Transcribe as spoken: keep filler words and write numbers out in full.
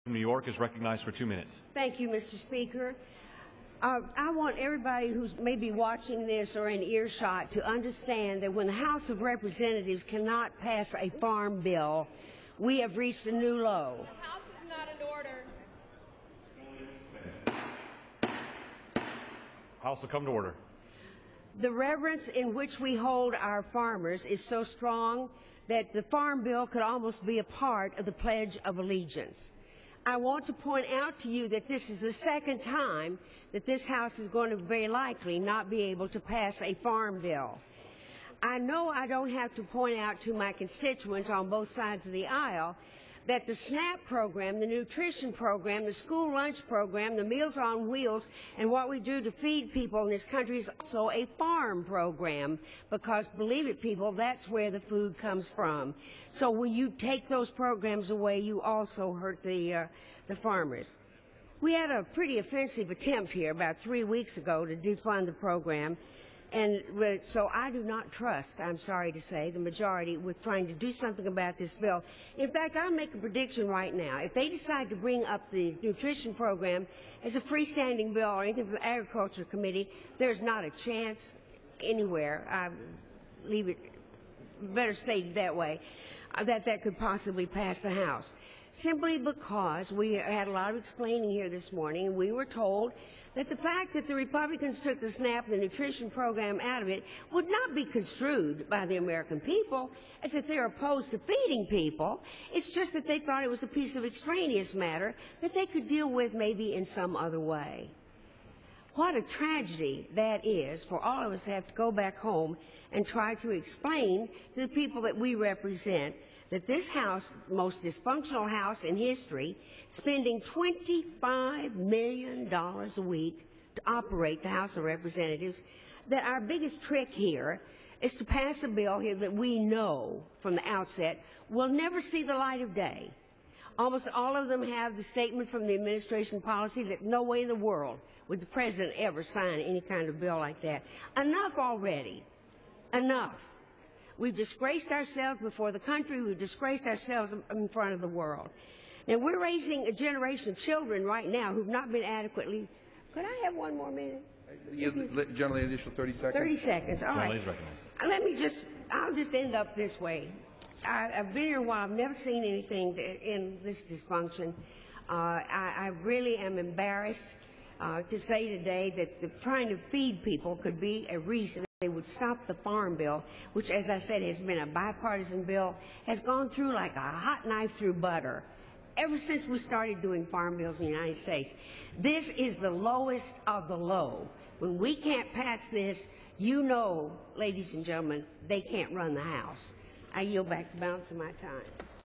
New York is recognized for two minutes. Thank you, Mister Speaker. Uh, I want everybody who's maybe watching this or in earshot to understand that when the House of Representatives cannot pass a farm bill, we have reached a new low. The House is not in order. House will come to order. The reverence in which we hold our farmers is so strong that the farm bill could almost be a part of the Pledge of Allegiance. I want to point out to you that this is the second time that this House is going to very likely not be able to pass a farm bill. I know I don't have to point out to my constituents on both sides of the aisle that the SNAP program, the nutrition program, the school lunch program, the Meals on Wheels, and what we do to feed people in this country is also a farm program, because, believe it, people, that's where the food comes from. So when you take those programs away, you also hurt the, uh, the farmers. We had a pretty offensive attempt here about three weeks ago to defund the program. And so I do not trust, I'm sorry to say, the majority with trying to do something about this bill. In fact, I'll make a prediction right now. If they decide to bring up the nutrition program as a freestanding bill or anything from the Agriculture Committee, there's not a chance anywhere, I leave it, better stated that way, uh, that that could possibly pass the House. Simply because we had a lot of explaining here this morning, and we were told that the fact that the Republicans took the SNAP and the nutrition program out of it would not be construed by the American people as if they're opposed to feeding people. It's just that they thought it was a piece of extraneous matter that they could deal with maybe in some other way. What a tragedy that is for all of us to have to go back home and try to explain to the people that we represent that this House, the most dysfunctional House in history, spending twenty-five million dollars a week to operate the House of Representatives, that our biggest trick here is to pass a bill here that we know from the outset will never see the light of day. Almost all of them have the statement from the administration policy that no way in the world would the President ever sign any kind of bill like that. Enough already. Enough. We've disgraced ourselves before the country. We've disgraced ourselves in front of the world. Now, we're raising a generation of children right now who've not been adequately. Could I have one more minute? You, generally, an additional thirty seconds. thirty seconds. All right. Recognized. Let me just, I'll just end up this way. I, I've been here a while. I've never seen anything in this dysfunction. Uh, I, I really am embarrassed uh, to say today that the, trying to feed people could be a reason they would stop the farm bill, which, as I said, has been a bipartisan bill, has gone through like a hot knife through butter ever since we started doing farm bills in the United States. This is the lowest of the low. When we can't pass this, you know, ladies and gentlemen, they can't run the House. I yield back the balance of my time.